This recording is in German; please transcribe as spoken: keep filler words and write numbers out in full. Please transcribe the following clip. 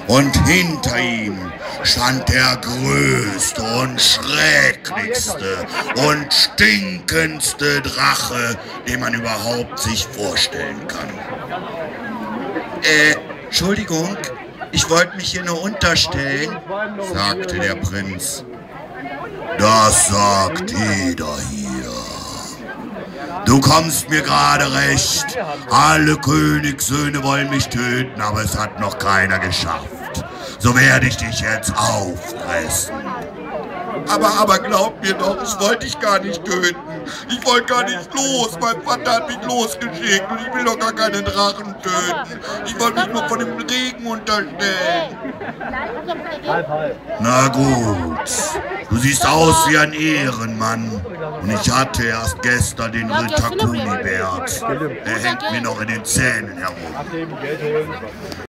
Und hinter ihm stand der größte und schrecklichste und stinkendste Drache, den man überhaupt sich vorstellen kann. Äh, Entschuldigung, ich wollte mich hier nur unterstellen, sagte der Prinz. Das sagt jeder hier. Du kommst mir gerade recht. Alle Königssöhne wollen mich töten, aber es hat noch keiner geschafft. So werde ich dich jetzt auffressen. Aber, aber glaub mir doch, ich wollte dich gar nicht töten. Ich wollte gar nicht los. Mein Vater hat mich losgeschickt und ich will doch gar keine Drachen töten. Ich wollte mich nur von dem Regen unterstellen. Na gut, du siehst aus wie ein Ehrenmann. Und ich hatte erst gestern den Ritter Kunibert. Er hängt mir noch in den Zähnen herum.